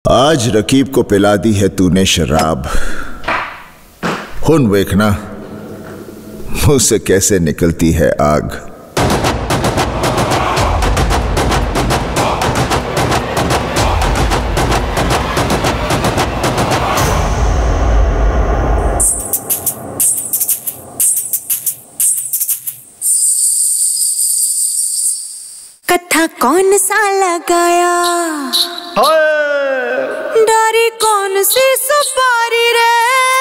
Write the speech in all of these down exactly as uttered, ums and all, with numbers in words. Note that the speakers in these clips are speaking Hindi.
आज रकीब को पिला दी है तूने शराब, हुन देखना मुंह से कैसे निकलती है आग। कथा कौन सा लगाया, डारी कौन सी सुपारी रे,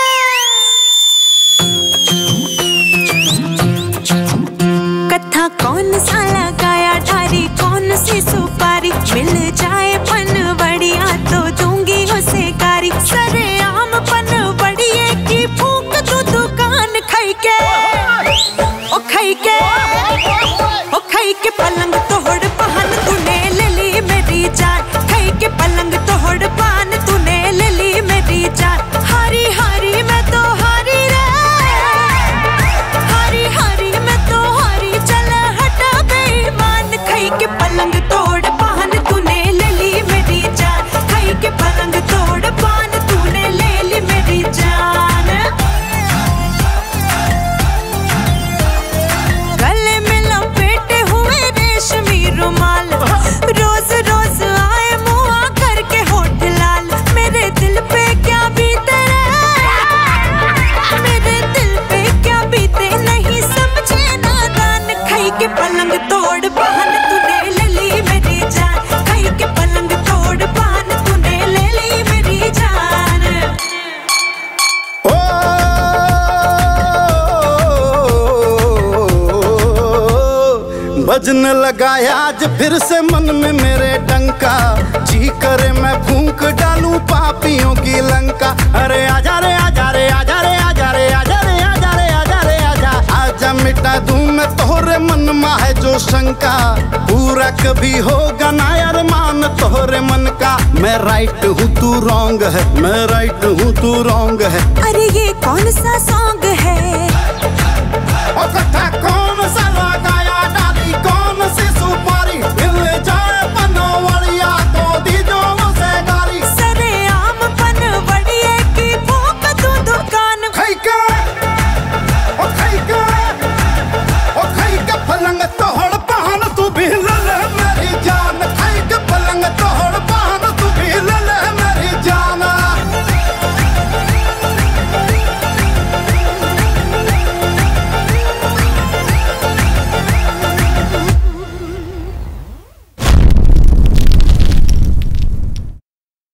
कथा कौन सा लगाया, डारी कौन सी सुपारी, मिल जाए पन बढ़िया तो दूंगी उसे कारी, सरेआम पन बढ़िया की फूंक तू दुकान खाई के, ओ खाई के, ओ खाई के पलंग तोड़ पान तूने ले ली मेरी जान, खाई के पलंग तोड़ पान तूने ले ली मेरी जान, हारी हारी मैं तो हारी रे, हारी हारी मैं तो हारी, चल हटा बेईमान, खाई के पलंग तोड़ पान तूने ले ली मेरी जान, खाई के पलंग तोड़ पान तूने ले ली मेरी जान। गले में लपेटे हुए रेशमी रुमाल, रोज रोज आए मुआ करके होठ लाल, मेरे दिल पे क्या बीते रे, मेरे दिल पे क्या बीते नहीं समझे नादान, खाई के पलंग तोड़ पान तूने ले ली मेरी जान, खाई के पलंग तोड़ पान तूने ले ली मेरी जान। बजने लगा आज फिर से मन में मेरे डंका, जी करे मैं फूंक डालूं पापियों की लंका, अरे आजा रे आजा रे आजा रे आजा रे आजा रे आजा रे आजा रे आजा आजा मिटा दूं मैं तोहरे मन में है जो शंका, पूरा कभी होगा ना यार मान तोहरे मन का, मैं राइट हूँ तू रॉन्ग है, मैं राइट हूँ तू रॉन्ग है। अरे ये कौन सा सॉन्ग